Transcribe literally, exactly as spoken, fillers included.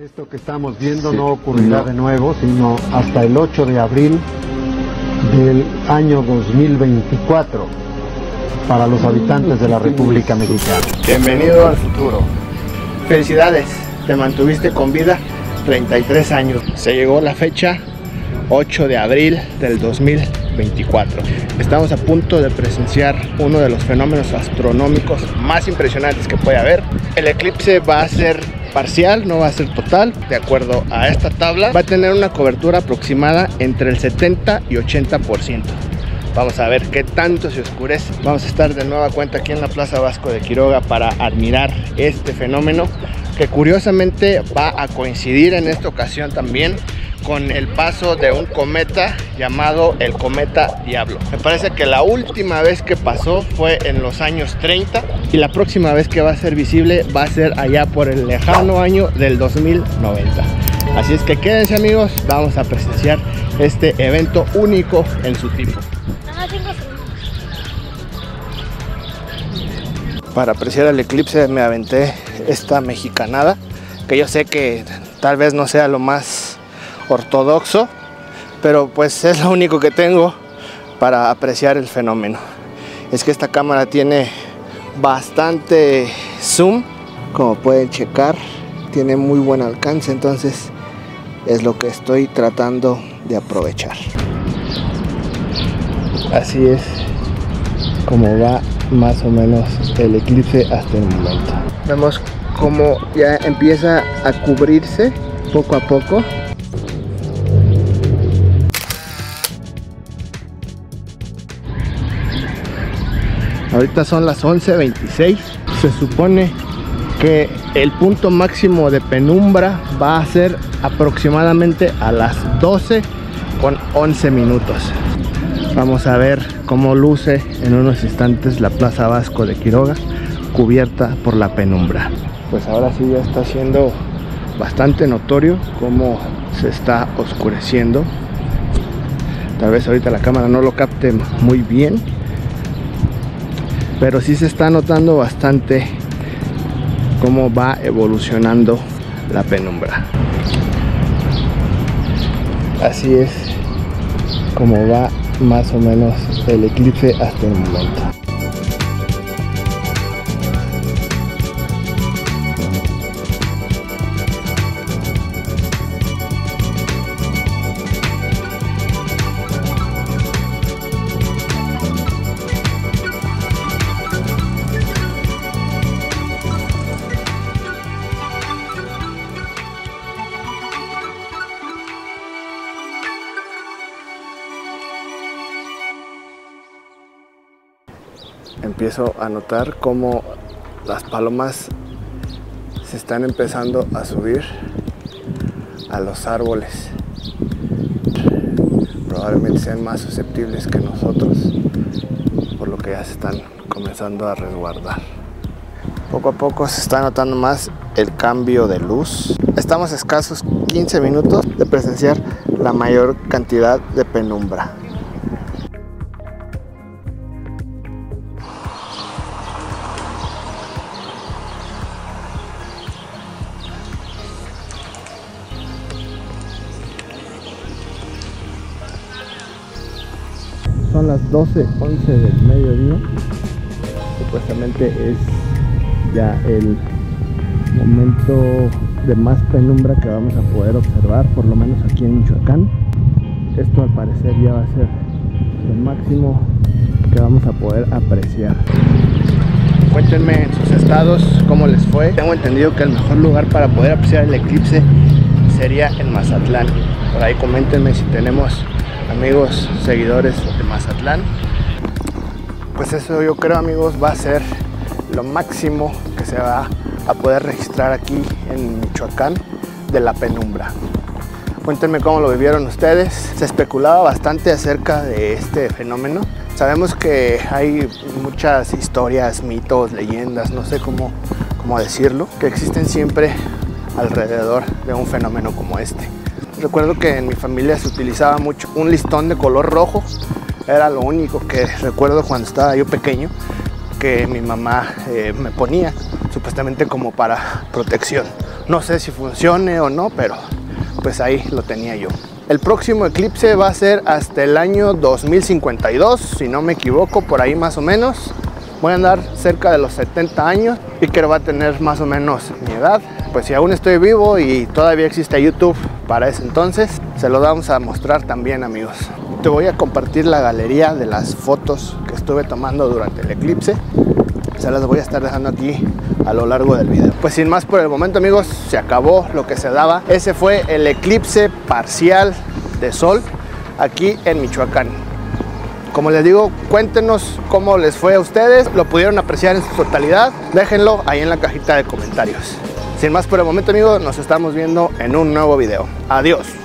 Esto que estamos viendo sí, no ocurrirá no. de nuevo, sino hasta el ocho de abril del año dos mil veinticuatro para los habitantes de la República Mexicana. Bienvenido al futuro. Felicidades, te mantuviste con vida treinta y tres años. Se llegó la fecha ocho de abril del dos mil veinticuatro. Estamos a punto de presenciar uno de los fenómenos astronómicos más impresionantes que puede haber. El eclipse va a ser parcial, no va a ser total. De acuerdo a esta tabla, va a tener una cobertura aproximada entre el setenta y ochenta por ciento. Vamos a ver qué tanto se oscurece. Vamos a estar de nueva cuenta aquí en la Plaza Vasco de Quiroga para admirar este fenómeno, que curiosamente va a coincidir en esta ocasión también con el paso de un cometa llamado el cometa Diablo. Me parece que la última vez que pasó fue en los años treinta y la próxima vez que va a ser visible va a ser allá por el lejano año del dos mil noventa. Así es que quédense, amigos, vamos a presenciar este evento único en su tipo. Para apreciar el eclipse me aventé esta mexicanada, que yo sé que tal vez no sea lo más ortodoxo, pero pues es lo único que tengo para apreciar el fenómeno. Es que esta cámara tiene bastante zoom, como pueden checar, tiene muy buen alcance, entonces es lo que estoy tratando de aprovechar. Así es como va más o menos el eclipse hasta el momento. Vemos cómo ya empieza a cubrirse poco a poco. Ahorita son las once veintiséis. Se supone que el punto máximo de penumbra va a ser aproximadamente a las doce con once minutos. Vamos a ver cómo luce en unos instantes la Plaza Vasco de Quiroga cubierta por la penumbra. Pues ahora sí ya está siendo bastante notorio cómo se está oscureciendo. Tal vez ahorita la cámara no lo capte muy bien, pero sí se está notando bastante cómo va evolucionando la penumbra. Así es como va más o menos el eclipse hasta el momento. Empiezo a notar cómo las palomas se están empezando a subir a los árboles. Probablemente sean más susceptibles que nosotros, por lo que ya se están comenzando a resguardar. Poco a poco se está notando más el cambio de luz. Estamos a escasos quince minutos de presenciar la mayor cantidad de penumbra. Son las doce once del mediodía. Supuestamente es ya el momento de más penumbra que vamos a poder observar, por lo menos aquí en Michoacán. Esto al parecer ya va a ser lo máximo que vamos a poder apreciar. Cuéntenme en sus estados cómo les fue. Tengo entendido que el mejor lugar para poder apreciar el eclipse sería en Mazatlán. Por ahí coméntenme si tenemos amigos seguidores de Mazatlán. Pues eso, yo creo, amigos, va a ser lo máximo que se va a poder registrar aquí en Michoacán de la penumbra. Cuéntenme cómo lo vivieron ustedes. Se especulaba bastante acerca de este fenómeno. Sabemos que hay muchas historias, mitos, leyendas, no sé cómo, cómo decirlo, que existen siempre alrededor de un fenómeno como este. Recuerdo que en mi familia se utilizaba mucho un listón de color rojo. Era lo único que recuerdo cuando estaba yo pequeño, que mi mamá eh, me ponía, supuestamente como para protección. No sé si funcione o no, pero pues ahí lo tenía yo. El próximo eclipse va a ser hasta el año dos mil cincuenta y dos, si no me equivoco, por ahí más o menos. Voy a andar cerca de los setenta años y que va a tener más o menos mi edad. Pues si aún estoy vivo y todavía existe YouTube para ese entonces, se lo vamos a mostrar también, amigos. Te voy a compartir la galería de las fotos que estuve tomando durante el eclipse. Se las voy a estar dejando aquí a lo largo del video. Pues sin más por el momento, amigos, se acabó lo que se daba. Ese fue el eclipse parcial de sol aquí en Michoacán. Como les digo, cuéntenos cómo les fue a ustedes. ¿Lo pudieron apreciar en su totalidad? Déjenlo ahí en la cajita de comentarios. Sin más por el momento, amigos, nos estamos viendo en un nuevo video. Adiós.